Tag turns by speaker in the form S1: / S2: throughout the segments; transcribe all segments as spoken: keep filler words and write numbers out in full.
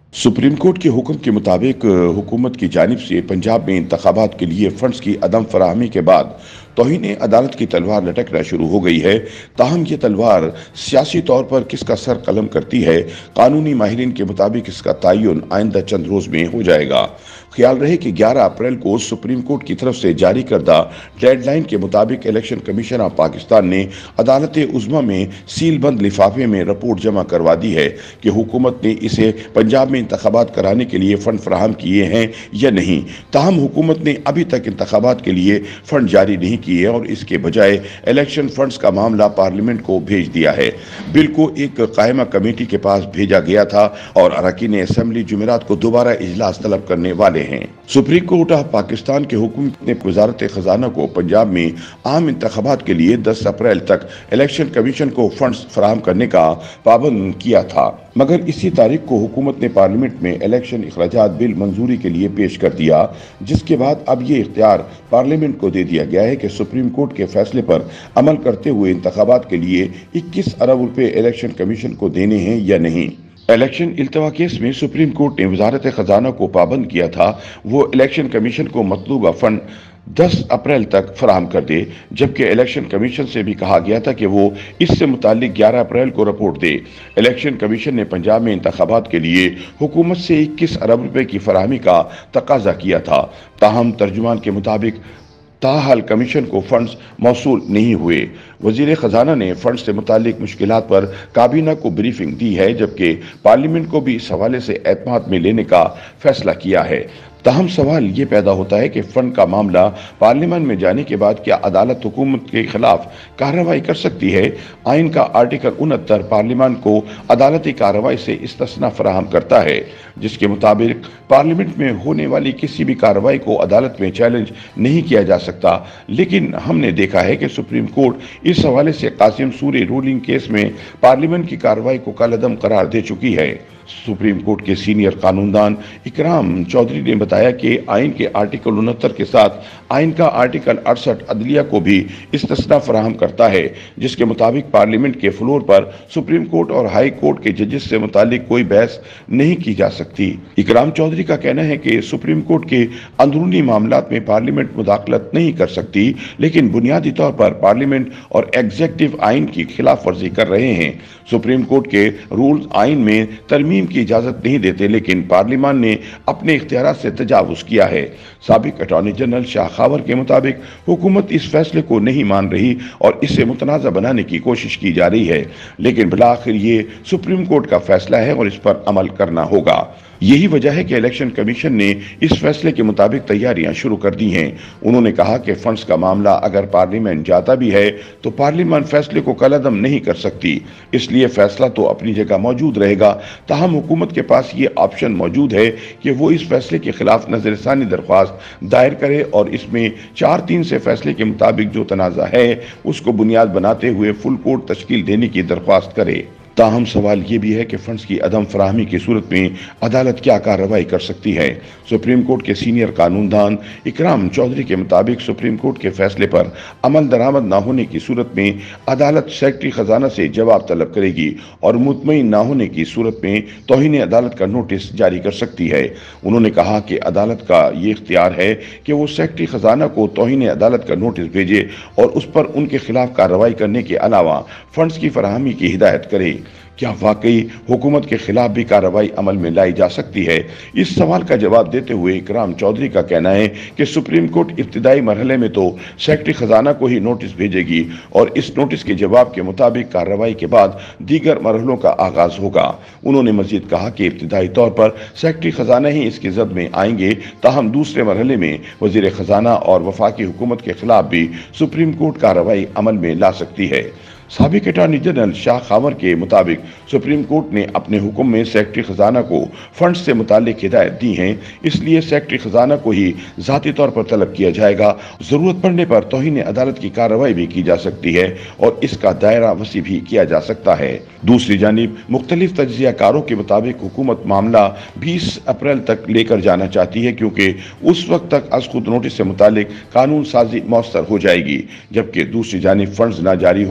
S1: Supreme Court के हुक्म के मुताबिक हुकूमत की जानिब से पंजाब में इंतखाबात के लिए फंड्स की अदम फराहमी के बाद तौहीन अदालत की तलवार लटकना शुरू हो गई है। ताहम ये तलवार सियासी तौर पर किसका सर कलम करती है, कानूनी माहिरीन के मुताबिक इसका तयन आइंदा चंद रोज में हो जाएगा। ख्याल रहे कि ग्यारह अप्रैल को सुप्रीम कोर्ट की तरफ से जारी करदा डेडलाइन के मुताबिक इलेक्शन कमीशन ऑफ पाकिस्तान ने अदालत उज़्मा में सील बंद लिफाफे में रिपोर्ट जमा करवा दी है कि हुकूमत ने इसे पंजाब में इंतखाबात कराने के लिए फंड फराहम किए हैं या नहीं। ताहम हुकूमत ने अभी तक इंतखाबात के लिए फंड जारी नहीं किए और इसके बजाय इलेक्शन फंड्स का मामला पार्लियामेंट को भेज दिया है। बिल को एक कायमा कमेटी के पास भेजा गया था और अरकान असेंबली जुमेरात को दोबारा इजलास तलब करने वाले हैं। सुप्रीम कोर्ट ऑफ पाकिस्तान के हुक्म ने वजारत खजाना को पंजाब में आम इंतखाबात के लिए दस अप्रैल तक इलेक्शन कमीशन को फंड्स फराहम करने का पाबंद किया था, मगर इसी तारीख को हुकूमत ने पार्लियामेंट में इलेक्शन अखराजात बिल मंजूरी के लिए पेश कर दिया, जिसके बाद अब ये इख्तियार पार्लियामेंट को दे दिया गया है कि सुप्रीम कोर्ट के फैसले पर अमल करते हुए इंतखाबात के लिए इक्कीस अरब रुपए इलेक्शन कमीशन को देने हैं या नहीं। इलेक्शन इल्तवा केस में सुप्रीम कोर्ट ने वजारत खजाना को पाबंद किया था वो इलेक्शन कमीशन को मतलूबा फंड दस अप्रैल तक फराहम कर दे, जबकि इलेक्शन कमीशन से भी कहा गया था कि वो इससे मुतालिक ग्यारह अप्रैल को रिपोर्ट दे। इलेक्शन कमीशन ने पंजाब में इंतखाबात के लिए हुकूमत से इक्कीस अरब रुपए की फराहमी का तकाजा किया था। ताहम तर्जुमान के मुताबिक ताहाल कमीशन को फंड्स मौसूल नहीं हुए। वजीर खजाना ने फंड्स से मुतालिक मुश्किलात पर काबीना को ब्रीफिंग दी है, जबकि पार्लियामेंट को भी इस हवाले से एतमाद में लेने का फैसला किया है। ताहम सवाल ये पैदा होता है कि फंड का मामला पार्लियामेंट में जाने के बाद क्या अदालत हुकूमत के खिलाफ कार्रवाई कर सकती है। आइन का आर्टिकल उनहत्तर पार्लियामेंट को अदालती कार्रवाई से इस्तिस्ना फराहम करता है, जिसके मुताबिक पार्लियामेंट में होने वाली किसी भी कार्रवाई को अदालत में चैलेंज नहीं किया जा सकता। लेकिन हमने देखा है कि सुप्रीम कोर्ट इस हवाले से कासिम सूरी रूलिंग केस में पार्लियामेंट की कार्रवाई को कलअदम करार दे चुकी है। सुप्रीम कोर्ट के सीनियर कानूनदान इकराम चौधरी ने बताया कि आइन के आर्टिकल उनहत्तर के साथ आइन का आर्टिकल अड़सठ अदलिया को भी इस्तिस्ना फराहम करता है, जिसके मुताबिक पार्लियामेंट के फ्लोर पर सुप्रीम कोर्ट और हाई कोर्ट के जजेस से मुतालिक कोई बहस नहीं की जा सकती। इकराम चौधरी का कहना है कि सुप्रीम कोर्ट के अंदरूनी मामलात में पार्लियामेंट मुदाखलत नहीं कर सकती, लेकिन बुनियादी तौर पर पार्लियामेंट और एग्जीक्यूटिव आइन की खिलाफ वर्जी कर रहे हैं। सुप्रीम कोर्ट के रूल्स आइन में तरमीम की इजाजत नहीं देते, लेकिन पार्लियामान ने अपने इख्तियार से तजावुज किया है। साबिक अटॉर्नी जनरल शाह खावर के मुताबिक हुकूमत इस फैसले को नहीं मान रही और इसे मुतनाज़ा बनाने की कोशिश की जा रही है, लेकिन बिलाखिर ये सुप्रीम कोर्ट का फैसला है और इस पर अमल करना होगा। यही वजह है कि इलेक्शन कमीशन ने इस फैसले के मुताबिक तैयारियां शुरू कर दी हैं। उन्होंने कहा कि फंड्स का मामला अगर पार्लियामेंट जाता भी है तो पार्लियामेंट फैसले को कलअदम नहीं कर सकती, इसलिए फैसला तो अपनी जगह मौजूद रहेगा। ताहम हुकूमत के पास ये ऑप्शन मौजूद है कि वो इस फैसले के खिलाफ नजरसानी दरख्वास्त दायर करे और इसमें चार तीन से फैसले के मुताबिक जो तनाज़ा है उसको बुनियाद बनाते हुए फुल कोर्ट तश्कील देने की दरख्वास्त करे। ताहम सवाल ये भी है कि फंड्स की अदम फराहमी की सूरत में अदालत क्या कार्रवाई कर सकती है। सुप्रीम कोर्ट के सीनियर कानूनदान इकराम चौधरी के मुताबिक सुप्रीम कोर्ट के फैसले पर अमल दरामद न होने की सूरत में अदालत सेक्रेटरी खजाना से जवाब तलब करेगी और मुतमईन न होने की सूरत में तौहीन अदालत का नोटिस जारी कर सकती है। उन्होंने कहा कि अदालत का ये इख्तियार है कि वो सेक्रेटरी खजाना को तौहीन अदालत का नोटिस भेजे और उस पर उनके खिलाफ कार्रवाई करने के अलावा फंड्स की फराहमी की हिदायत करे। क्या वाकई हुकूमत के खिलाफ भी कार्रवाई अमल में लाई जा सकती है? इस सवाल का जवाब देते हुए इकराम चौधरी का कहना है कि सुप्रीम कोर्ट इब्तिदाई मरहले में तो सेक्रेटरी खजाना को ही नोटिस भेजेगी और इस नोटिस के जवाब के मुताबिक कार्रवाई के बाद दीगर मरहलों का आगाज होगा। उन्होंने मजीद कहा कि इब्तिदाई तौर पर सेक्रेटरी खजाना ही इसकी जद में आएंगे, ताहम दूसरे मरहले में वजीर खजाना और वफाकी हुकूमत के खिलाफ भी सुप्रीम कोर्ट कार्रवाई अमल में ला सकती है। साबिक अटॉर्नी जनरल शाह खावर के मुताबिक सुप्रीम कोर्ट ने अपने हुक्म में सेक्रेटरी खजाना को फंड्स से मुतालिक हिदायत दी हैं, इसलिए सेक्रेटरी खजाना को ही जाती तौर पर तलब किया जाएगा। जरूरत पड़ने पर तौहीन अदालत की कार्रवाई भी की जा सकती है और इसका दायरा वसी भी किया जा सकता है। दूसरी जानिब मुख्तलिफ तज्जियाकारों के मुताबिक हुकूमत मामला बीस अप्रैल तक लेकर जाना चाहती है, क्योंकि उस वक्त तक अज खुद नोटिस से मुतालिक कानून साजी मौसर हो जाएगी, जबकि दूसरी जानिब फंड्स न जारी होने पर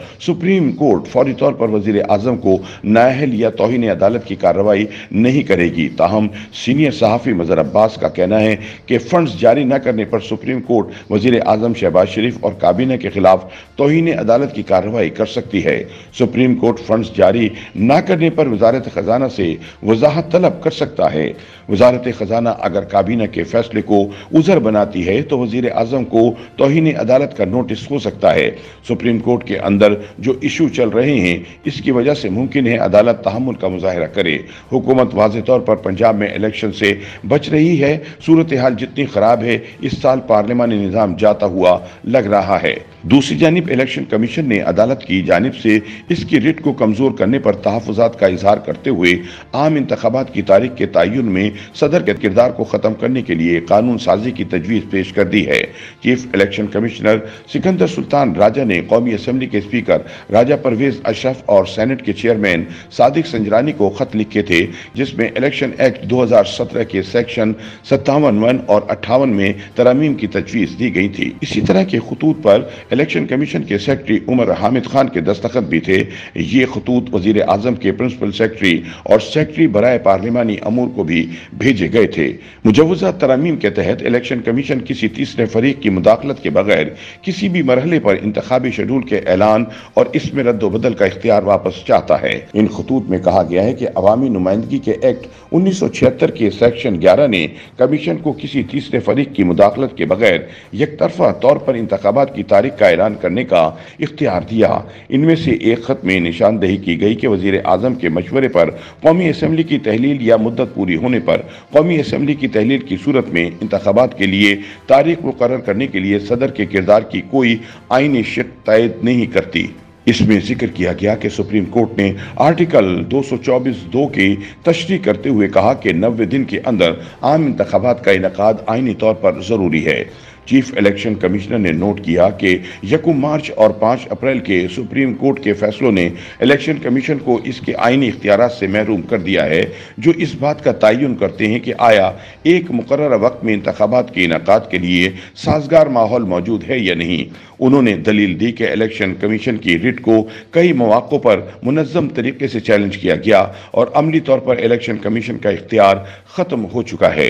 S1: सुप्रीम कोर्ट फौरी तौर पर वजीर आजम को नाअहल या तौहीन अदालत की कार्रवाई नहीं करेगी। ताहम सीनियर सहाफी मजहर अब्बास का कहना है कि फंड्स जारी न करने पर सुप्रीम कोर्ट वजीर आजम शहबाज शरीफ और काबीना के खिलाफ तौहीन अदालत की कार्रवाई कर सकती है। सुप्रीम कोर्ट फंड्स जारी न करने पर वजारत खजाना से वजाहत तलब कर सकता है। वजारत खजाना अगर काबीना के फैसले को उज़र बनाती है तो वजीर आजम को तौहीन अदालत का नोटिस हो सकता है। सुप्रीम कोर्ट के अंदर जो इशू चल रहे हैं इसकी वजह से मुमकिन है अदालत तहम्मुल का मुजाहिरा करे। हुकूमत वाज़ेह तौर पर पंजाब में इलेक्शन से बच रही है। सूरत हाल जितनी खराब है इस साल पार्लिमानी निज़ाम जाता हुआ लग रहा है। दूसरी जानिब इलेक्शन कमीशन ने अदालत की जानिब से इसकी रिट को कमजोर करने पर तहफ़्फ़ुज़ात का इजहार करते हुए आम इंतखाबात की तारीख के तयन में सदर के किरदार को खत्म करने के लिए कानून साजी की तजवीज़ पेश कर दी है। Chief election commissioner Sikandar Sultan Raja ने कौमी असम्बली के स्पीकर राजा परवेज अशरफ और सेनेट के चेयरमैन सादिक संजरानी को खत लिखे थे, जिसमें इलेक्शन एक्ट दो हजार सत्रह के सेक्शन सत्तावन वन और अट्ठावन में तरमीम की तजवीज़ दी गई थी। इसी तरह के खतूत पर इलेक्शन कमीशन के सेक्रेटरी उमर हामिद खान के दस्तखत भी थे। ये खतूत वजीर आजम के प्रिंसिपल सेक्रेटरी और सेक्रेटरी बराए पार्लिमानी अमूर को भी भेजे गए थे। मुजव्वज़ा तरमीम के तहत इलेक्शन कमीशन किसी तीसरे फरीक की मुदाखलत के बगैर किसी भी मरहले पर इंतखाबी शेड्यूल के ऐलान और इसमें रद्द-ओ-बदल का इख्तियार वापस चाहता है। इन खतूत में कहा गया है कि अवामी नुमाइंदगी के एक्ट उन्नीस सौ छिहत्तर के सेक्शन ग्यारह ने कमीशन को किसी तीसरे फरीक की मुदाखलत के बगैर यकतरफा तौर पर इंतखाबात की तारीख का ऐलान करने का इख्तियार दिया। इनमें से एक खत में निशानदेही की गई कि वजीर आजम के मशवरे पर कौमी असम्बली की तहलील या मुद्दत पूरी होने पर कौमी असम्बली की तहलील की सूरत में इंतखाबात के लिए तारीख मुकर्रर करने के लिए सदर के किरदार की कोई आईनी शर्त तय नहीं करती। इसमें जिक्र किया गया कि सुप्रीम कोर्ट ने आर्टिकल दो सौ चौबीस दो की तशरीह करते हुए कहा कि नब्बे दिन के अंदर आम इंतखाबात का इनेकाद आईनी तौर पर जरूरी है। चीफ इलेक्शन कमिश्नर ने नोट किया कि यकम मार्च और पाँच अप्रैल के सुप्रीम कोर्ट के फैसलों ने इलेक्शन कमीशन को इसके आईनी इख्तियारात से महरूम कर दिया है, जो इस बात का तयन करते हैं कि आया एक मुकर्रर वक्त में इंतखाबात के इनेकाद के लिए साजगार माहौल मौजूद है या नहीं। उन्होंने दलील दी कि इलेक्शन कमीशन की रिट को कई मौक़ों पर मुनज़्ज़म तरीके से चैलेंज किया गया और अमली तौर पर इलेक्शन कमीशन का इख्तियार ख़त्म हो चुका है।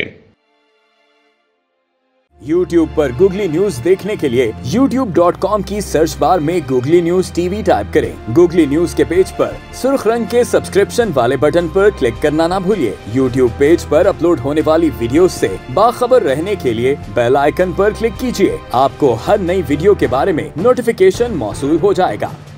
S2: यूट्यूब पर गूगली न्यूज देखने के लिए यूट्यूब डॉट कॉम की सर्च बार में गूगली न्यूज टीवी टाइप करें। गूगली न्यूज के पेज पर सुर्ख रंग के सब्सक्रिप्शन वाले बटन पर क्लिक करना ना भूलिए। यूट्यूब पेज पर अपलोड होने वाली वीडियोस से बाखबर रहने के लिए बेल आइकन पर क्लिक कीजिए। आपको हर नई वीडियो के बारे में नोटिफिकेशन मौसूल हो जाएगा।